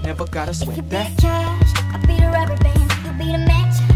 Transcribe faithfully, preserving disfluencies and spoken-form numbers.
never gotta If you sweat be that. the cash, I'll be the rubber band. You be the match,